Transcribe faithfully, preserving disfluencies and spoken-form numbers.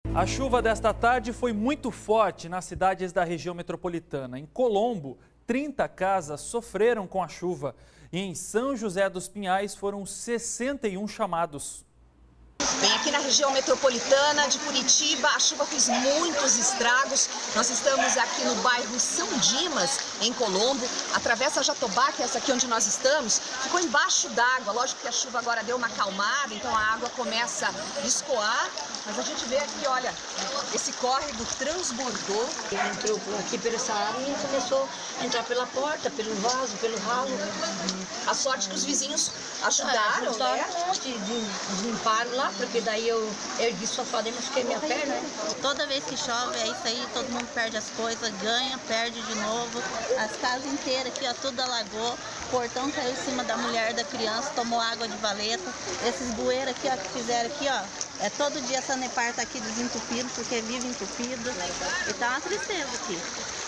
A chuva desta tarde foi muito forte nas cidades da região metropolitana. Em Colombo, trinta casas sofreram com a chuva. E em São José dos Pinhais foram sessenta e um chamados. Bem, aqui na região metropolitana de Curitiba, a chuva fez muitos estragos. Nós estamos aqui no bairro São Dimas, em Colombo. A Travessa Jatobá, que é essa aqui onde nós estamos, ficou embaixo d'água. Lógico que a chuva agora deu uma acalmada, então a água começa a escoar. Mas a gente vê aqui, olha, esse córrego transbordou. Entrou aqui pela essa área e começou a entrar pela porta, pelo vaso, pelo ralo. A sorte que os vizinhos ajudaram, é, ajudaram, né? De, de, limparam lá, porque daí eu ergui sofá e machuquei minha perna. Toda vez que chove é isso aí, todo mundo perde as coisas, ganha, perde de novo. As casas inteiras aqui, ó, tudo alagou. O portão caiu em cima da mulher, da criança, tomou água de valeta. Esses bueiros aqui, ó, que fizeram aqui, ó, é todo dia essa Sanepar tá aqui desentupido, porque vive entupido. E tá uma tristeza aqui.